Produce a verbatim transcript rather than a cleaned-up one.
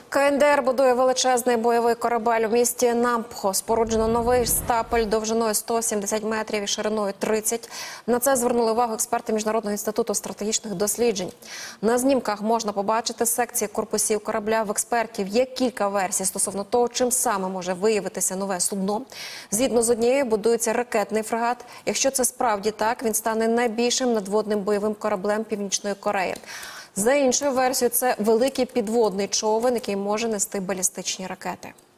КНДР будує величезний бойовий корабель у місті Нампхо. Споруджено новий стапель довжиною сто сімдесят метрів і шириною тридцять. На це звернули увагу експерти Міжнародного інституту стратегічних досліджень. На знімках можна побачити секції корпусів корабля. В експертів є кілька версій стосовно того, чим саме може виявитися нове судно. Згідно з однією, будується ракетний фрегат. Якщо це справді так, він стане найбільшим надводним бойовим кораблем Північної Кореї. За іншою версією, це великий підводний човен, який може нести балістичні ракети.